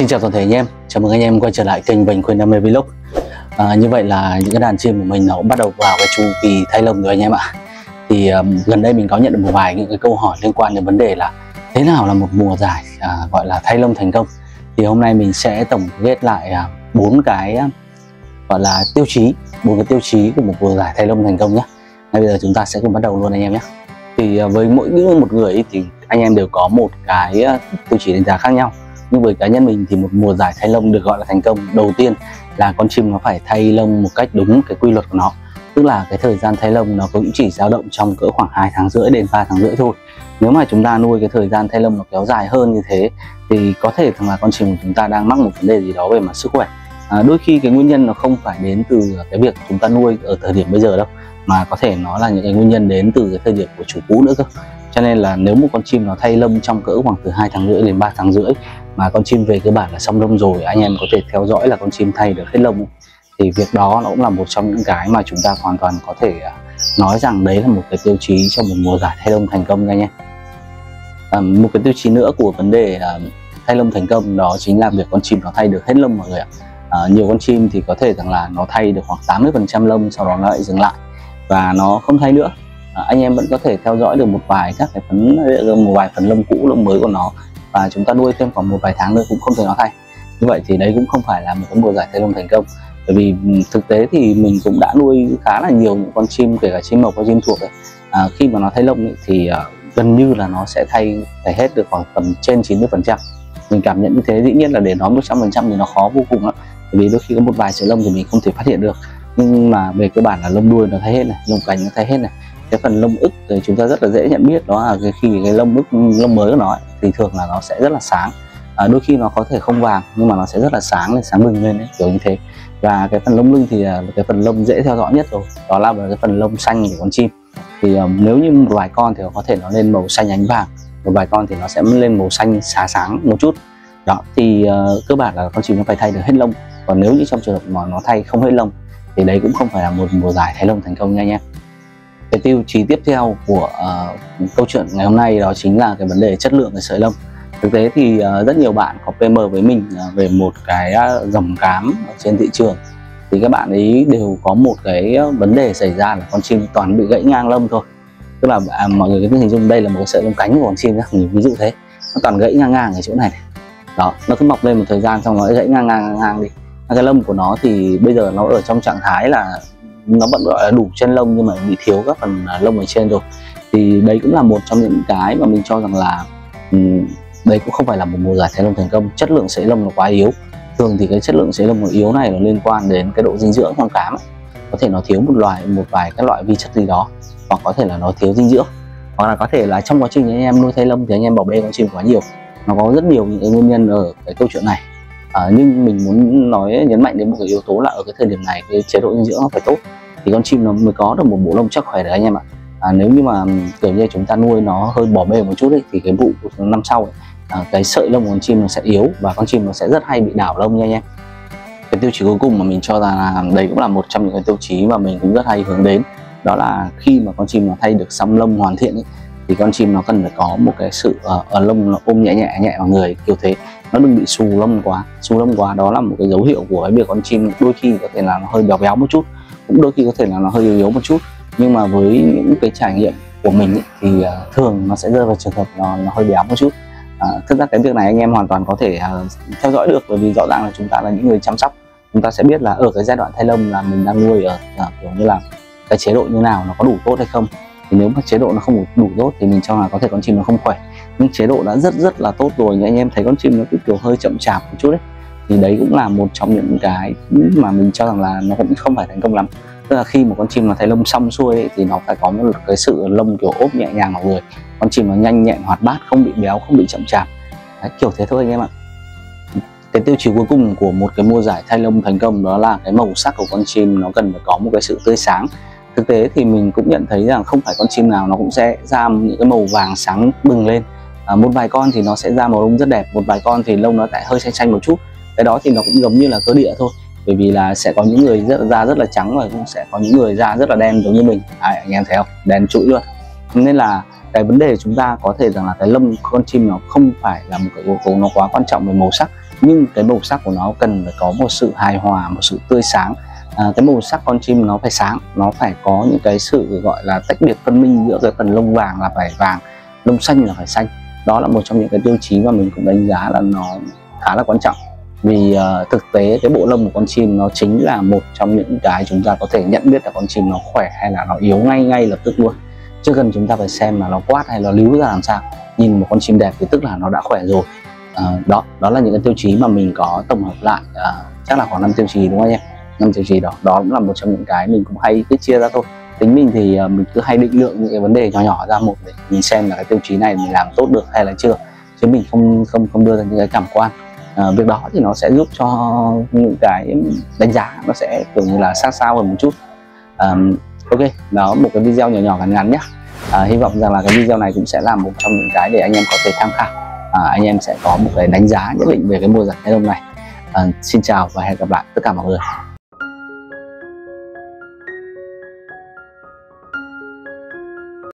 Xin chào toàn thể anh em, chào mừng anh em quay trở lại kênh Vành Khuyên Đam Mê Vlog. Như vậy là những cái đàn chim của mình nó cũng bắt đầu vào cái chu kỳ thay lông rồi anh em ạ. Thì gần đây mình có nhận được một vài những cái câu hỏi liên quan đến vấn đề là thế nào là một mùa giải gọi là thay lông thành công. Thì hôm nay mình sẽ tổng kết lại 4 cái gọi là tiêu chí, 4 cái tiêu chí của một mùa giải thay lông thành công nhé. Ngay bây giờ chúng ta sẽ cùng bắt đầu luôn anh em nhé. Thì với mỗi một người ấy, thì anh em đều có một cái tiêu chí đánh giá khác nhau. Nhưng với cá nhân mình thì một mùa giải thay lông được gọi là thành công đầu tiên là con chim nó phải thay lông một cách đúng cái quy luật của nó. Tức là cái thời gian thay lông nó cũng chỉ dao động trong cỡ khoảng 2 tháng rưỡi đến 3 tháng rưỡi thôi. Nếu mà chúng ta nuôi cái thời gian thay lông nó kéo dài hơn như thế thì có thể rằng là con chim của chúng ta đang mắc một vấn đề gì đó về mặt sức khỏe. Đôi khi cái nguyên nhân nó không phải đến từ cái việc chúng ta nuôi ở thời điểm bây giờ đâu, mà có thể nó là những cái nguyên nhân đến từ cái thời điểm của chủ cũ nữa cơ. Cho nên là nếu một con chim nó thay lông trong cỡ khoảng từ 2 tháng rưỡi đến 3 tháng rưỡi mà con chim về cơ bản là xong lông rồi, anh em có thể theo dõi là con chim thay được hết lông, thì việc đó nó cũng là một trong những cái mà chúng ta hoàn toàn có thể nói rằng đấy là một cái tiêu chí cho một mùa giải thay lông thành công nha anh em. Một cái tiêu chí nữa của vấn đề thay lông thành công đó chính là việc con chim nó thay được hết lông mọi người ạ. Nhiều con chim thì có thể rằng là nó thay được khoảng 80% lông, sau đó nó lại dừng lại và nó không thay nữa. Anh em vẫn có thể theo dõi được một vài các cái phần lông cũ, lông mới của nó, và chúng ta nuôi thêm khoảng một vài tháng nữa cũng không thể nó thay. Như vậy thì đấy cũng không phải là một cái mùa giải thay lông thành công, bởi vì thực tế thì mình cũng đã nuôi khá là nhiều những con chim, kể cả chim mộc và chim thuộc ấy. Khi mà nó thay lông ấy, thì gần như là nó sẽ thay hết được khoảng tầm trên 90%. Mình cảm nhận như thế. Dĩ nhiên là để nói 100% thì nó khó vô cùng lắm, bởi vì đôi khi có một vài sợi lông thì mình không thể phát hiện được, nhưng mà về cơ bản là lông đuôi nó thay hết này, lông cánh nó thay hết này. Cái phần lông ức thì chúng ta rất là dễ nhận biết, đó là khi cái lông mới của nó ấy, thì thường là nó sẽ rất là sáng. Đôi khi nó có thể không vàng nhưng mà nó sẽ rất là sáng lên, sáng bừng lên ấy, kiểu như thế. Và cái phần lông lưng thì là cái phần lông dễ theo dõi nhất rồi, đó là cái phần lông xanh của con chim. Thì nếu như một vài con thì có thể nó lên màu xanh ánh vàng, một vài con thì nó sẽ lên màu xanh xá sáng một chút. Đó thì cơ bản là con chim nó phải thay được hết lông. Còn nếu như trong trường hợp mà nó thay không hết lông thì đấy cũng không phải là một mùa giải thay lông thành công nha anh em. Cái tiêu chí tiếp theo của câu chuyện ngày hôm nay đó chính là cái vấn đề chất lượng cái sợi lông. Thực tế thì rất nhiều bạn có PM với mình về một cái dòng cám ở trên thị trường, thì các bạn ấy đều có một cái vấn đề xảy ra là con chim toàn bị gãy ngang lông thôi. Tức là mọi người cứ hình dung đây là một cái sợi lông cánh của con chim nhé, ví dụ thế, nó toàn gãy ngang ở chỗ này. Đó, nó cứ mọc lên một thời gian xong nó gãy ngang đi. Cái lông của nó thì bây giờ nó ở trong trạng thái là nó vẫn gọi là đủ chân lông nhưng mà bị thiếu các phần lông ở trên rồi. Thì đấy cũng là một trong những cái mà mình cho rằng là đấy cũng không phải là một mùa giải thay lông thành công. Chất lượng sợi lông nó quá yếu. Thường thì cái chất lượng sợi lông nó yếu này nó liên quan đến cái độ dinh dưỡng con cám ấy. Có thể nó thiếu một vài các loại vi chất gì đó, hoặc có thể là nó thiếu dinh dưỡng, hoặc là có thể là trong quá trình anh em nuôi thay lông thì anh em bỏ bê con chim quá nhiều. Nó có rất nhiều những cái nguyên nhân ở cái câu chuyện này. Nhưng mình muốn nhấn mạnh đến một cái yếu tố là ở cái thời điểm này cái chế độ dinh dưỡng nó phải tốt thì con chim nó mới có được một bộ lông chắc khỏe đấy anh em ạ. Nếu như mà kiểu như chúng ta nuôi nó hơi bỏ bê một chút ấy, thì cái vụ năm sau ấy, cái sợi lông của con chim nó sẽ yếu và con chim nó sẽ rất hay bị đảo lông nha anh em. Cái tiêu chí cuối cùng mà mình cho rằng là đấy cũng là một trong những cái tiêu chí mà mình cũng rất hay hướng đến, đó là khi mà con chim nó thay được xong lông hoàn thiện ấy, thì con chim nó cần phải có một cái sự ở lông nó ôm nhẹ vào người, kiểu thế. Nó đừng bị xù lông quá, đó là một cái dấu hiệu của cái việc con chim đôi khi có thể là nó hơi béo một chút, cũng đôi khi có thể là nó hơi yếu một chút. Nhưng mà với những cái trải nghiệm của mình ấy, thì thường nó sẽ rơi vào trường hợp nó hơi béo một chút. Thực ra cái việc này anh em hoàn toàn có thể theo dõi được, bởi vì rõ ràng là chúng ta là những người chăm sóc, chúng ta sẽ biết là ở cái giai đoạn thay lông là mình đang nuôi ở kiểu như là cái chế độ như nào, nó có đủ tốt hay không. Thì nếu mà chế độ nó không đủ tốt thì mình cho là có thể con chim nó không khỏe, nhưng chế độ đã rất là tốt rồi nhưng anh em thấy con chim nó cứ kiểu hơi chậm chạp một chút đấy, thì đấy cũng là một trong những cái mà mình cho rằng là nó cũng không phải thành công lắm. Tức là khi một con chim nó thay lông xong xuôi ấy, thì nó phải có một cái sự lông kiểu ốp nhẹ nhàng vào người, con chim nó nhanh nhẹn hoạt bát, không bị béo, không bị chậm chạp đấy, kiểu thế thôi anh em ạ. Cái tiêu chí cuối cùng của một cái mùa giải thay lông thành công đó là cái màu sắc của con chim nó cần phải có một cái sự tươi sáng. Thực tế thì mình cũng nhận thấy rằng không phải con chim nào nó cũng sẽ ra những cái màu vàng sáng bừng lên. Một vài con thì nó sẽ ra màu lông rất đẹp, một vài con thì lông nó lại hơi xanh một chút. Cái đó thì nó cũng giống như là cơ địa thôi, bởi vì là sẽ có những người da rất là trắng và cũng sẽ có những người da rất là đen giống như mình. Anh em thấy không, đen trũi luôn. Nên là cái vấn đề chúng ta có thể rằng là cái lông con chim nó không phải là một cái yếu tố nó quá quan trọng về màu sắc, nhưng cái màu sắc của nó cần phải có một sự hài hòa, một sự tươi sáng. Cái màu sắc con chim nó phải sáng, nó phải có những cái sự gọi là tách biệt phân minh giữa cái phần lông vàng là phải vàng, lông xanh là phải xanh. Đó là một trong những cái tiêu chí mà mình cũng đánh giá là nó khá là quan trọng, vì thực tế cái bộ lông của con chim nó chính là một trong những cái chúng ta có thể nhận biết là con chim nó khỏe hay là nó yếu ngay lập tức luôn, chứ cần chúng ta phải xem là nó quát hay nó líu ra làm sao. Nhìn một con chim đẹp thì tức là nó đã khỏe rồi. Đó là những cái tiêu chí mà mình có tổng hợp lại, chắc là khoảng 5 tiêu chí đúng không anh em? 5 tiêu chí đó cũng là một trong những cái mình cũng hay cứ chia ra thôi. Tính mình thì mình cứ hay định lượng những cái vấn đề nhỏ nhỏ ra một để mình xem là cái tiêu chí này mình làm tốt được hay là chưa, chứ mình không đưa ra những cái cảm quan. Việc đó thì nó sẽ giúp cho những cái đánh giá nó sẽ kiểu như là sát sao hơn một chút. Ok, đó một cái video nhỏ ngắn nhé. Hy vọng rằng là cái video này cũng sẽ là một trong những cái để anh em có thể tham khảo. Anh em sẽ có một cái đánh giá nhất định về cái mùa giải Thái Đông này. Xin chào và hẹn gặp lại tất cả mọi người.